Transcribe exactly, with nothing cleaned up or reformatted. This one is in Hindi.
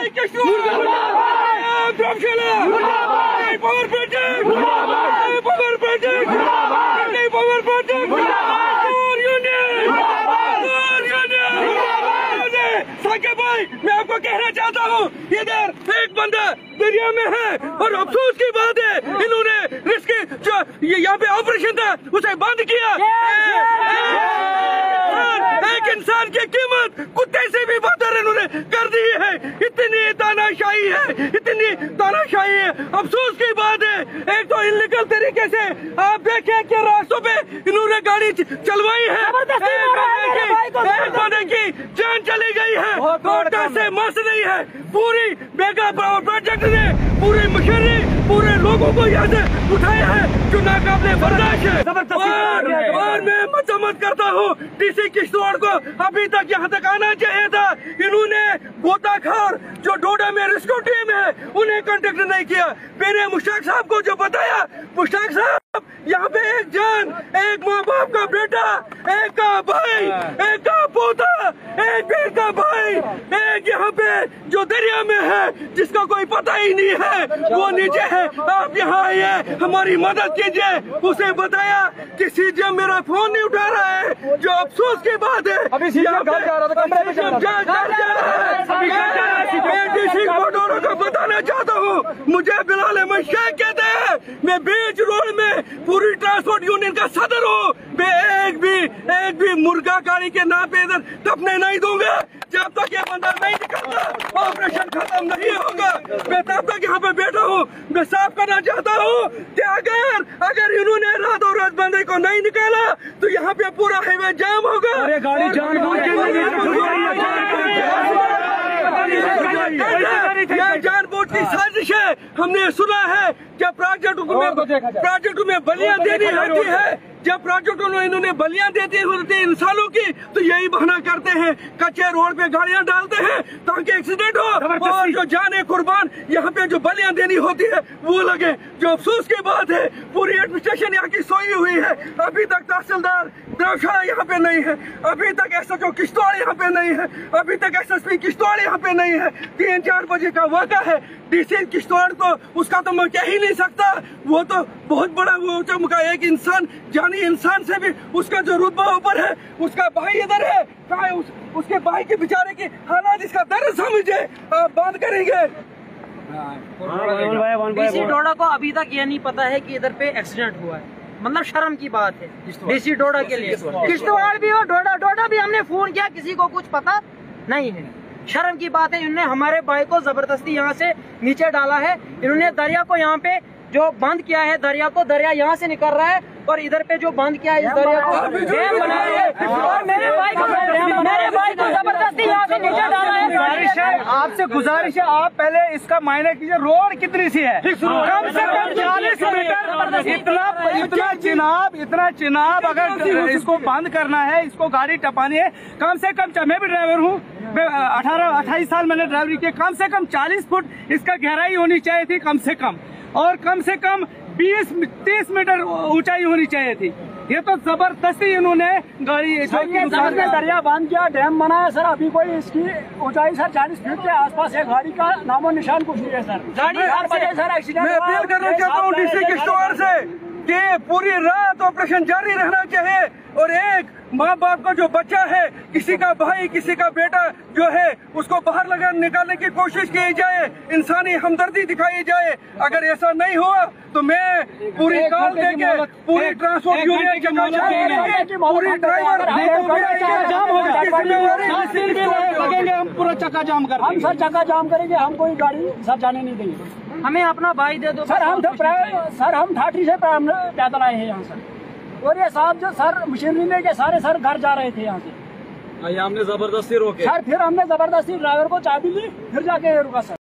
भाई मैं आपको कहना चाहता हूँ, इधर एक बंदा दरिया में है और अफसोस की बात है इन्होंने रिस्क जो यहाँ पे ऑपरेशन था उसे बंद किया। एक इंसान की कीमत कुत्ते से भी बेहतर इन्होंने कर दी है। इतनी तानाशाही है, इतनी तानाशाही है, अफसोस की बात है। एक तो इलीगल तरीके से आप देखें कि रास्तों पे इन्होंने गाड़ी चलवाई है, एक बंदे की जान चली गई है, कोर्टा से मस नहीं है। पूरी मेगा पावर प्रोजेक्ट ने पूरी मशीनरी पूरे लोगों को यहाँ से उठाया है जो नाकाबिले बर्दाश्त है। और, और मैं मजम्मत करता हूँ डीसी किश्तवाड़ को, अभी तक यहाँ तक आना चाहिए था। इन्होंने गोताखोर जो डोडा में रेस्क्यू टीम है उन्हें कांटेक्ट नहीं किया। मैंने मुश्ताक साहब को जो बताया, मुश्ताक साहब यहाँ पे एक जान, एक माँ बाप का बेटा, एक का भाई, एक का पोता, एक बेर का भाई, एक यहाँ पे जो दरिया में है जिसका कोई पता ही नहीं है वो नीचे है। आप यहाँ आइए, हमारी मदद कीजिए। उसे बताया कि सीजीएम मेरा फोन नहीं उठा रहा है, जो अफसोस की बात है। अभी सीजीएम घर जा रहा था, कमरे में जा रहा है। बताना चाहता हूँ, मुझे बिलाल अहमद शेख कहते हैं, मैं बीच रोड में पूरी ट्रांसपोर्ट यूनियन का सदर हूँ। मैं एक भी एक भी मुर्गा गाड़ी के नाम पे इधर टपने नहीं दूंगा जब तक ये बंदा नहीं निकलता, ऑपरेशन खत्म नहीं होगा। मैं तब तक यहाँ पे बैठा हूँ। मैं साफ करना चाहता हूँ कि अगर अगर इन्होंने रातों रात बंदे को नहीं निकाला तो यहाँ पे पूरा हाईवे जाम होगा। अरे गाड़ी जानबूझ जानबूझ की साजिश है। हमने सुना है जब प्रोजेक्ट में प्रोजेक्ट में बलियां देनी होती है, जब प्रोजेक्ट में इन्होंने बलियां देती होती है इंसानों की, तो यही बहाना करते हैं, कच्चे रोड पे गाड़ियां डालते हैं ताकि एक्सीडेंट हो और जो जाने कुर्बान यहाँ पे जो बलियां देनी होती है वो लगे। जो अफसोस की बात है, पूरी एडमिनिस्ट्रेशन यहाँ की सोई हुई है। अभी तक तहसीलदार द्रावशाला यहाँ पे नहीं है, अभी तक एसएचओ किश्तवाड़ यहाँ पे नहीं है, अभी तक एसएसपी किश्तवाड़ यहाँ पे नहीं है। तीन चार बजे का वाक़ा है। डीसी किश्तवाड़ तो उसका तो मैं कह ही नहीं सकता, वो तो बहुत बड़ा वो चमका एक इंसान, जानी इंसान से भी उसका जो रुतबा ऊपर है। उसका भाई इधर है, कहाँ है उस, उसके भाई के बेचारे की हालात, इसका दर्द समझे बात करेंगे। डीसी डोडा को अभी तक ये नहीं पता है कि इधर पे एक्सीडेंट हुआ है, मतलब शर्म की बात है डीसी डोडा के लिए। किश्तवाड़ भी और डोडा डोडा भी हमने फोन किया, किसी को कुछ पता नहीं है। शर्म की बात है, इन्होंने हमारे भाई को जबरदस्ती यहाँ से नीचे डाला है। इन्होंने दरिया को यहाँ पे जो बंद किया है, दरिया को दरिया यहाँ से निकल रहा है और इधर पे जो बंद किया है इस दरिया को डैम बनाया है और मेरे भाई को मेरे भाई को जबरदस्ती यहाँ से नीचे डाला है। गुजारिश है आपसे, गुजारिश है आप पहले इसका मायने कीजिए, रोड कितनी सी है, कम से कम चालीस मीटर। इतना इतना चिनाब इतना चिनाब अगर इसको बंद करना है, इसको गाड़ी टपानी है, कम से कम, मैं भी ड्राइवर हूँ, अठारह अट्ठाईस साल मैंने ड्राइवरी की, कम से कम चालीस फुट इसका गहराई होनी चाहिए थी कम से कम, और कम से कम बीस तीस मीटर ऊंचाई होनी चाहिए थी। ये तो जबरदस्ती इन्होंने गाड़ी दरिया बांध किया, डैम बनाया सर। अभी कोई इसकी ऊंचाई सर चालीस फीट के आसपास है, गाड़ी का नामो निशान कुछ नहीं है सर। गाड़ी हर बजे सर एक्सीडेंट। मैं अपील करना चाहता हूँ डीसी किश्तवाड़ से कि पूरी रात ऑपरेशन जारी रहना चाहिए और एक माँ बाप का जो बच्चा है, किसी का भाई, किसी का बेटा जो है, उसको बाहर लगा निकालने की कोशिश की जाए, इंसानी हमदर्दी दिखाई जाए। अगर ऐसा नहीं हुआ तो मैं पूरी कॉल देके पूरी ट्रांसपोर्ट यूनियन पूरी ड्राइवर हम पूरा चक्का जाम कर हम सर चक्का जाम करेंगे, हम कोई गाड़ी सर जाने नहीं देंगे। हमें अपना भाई दे दो सर। हम सर हम ठाठी से पैदल आए हैं यहाँ सर, और ये साहब जो सर मशीनरी में के सारे सर घर जा रहे थे यहाँ से, हमने जबरदस्ती रोके सर। फिर हमने जबरदस्ती ड्राइवर को चाबी दी, फिर जाके रुका सर।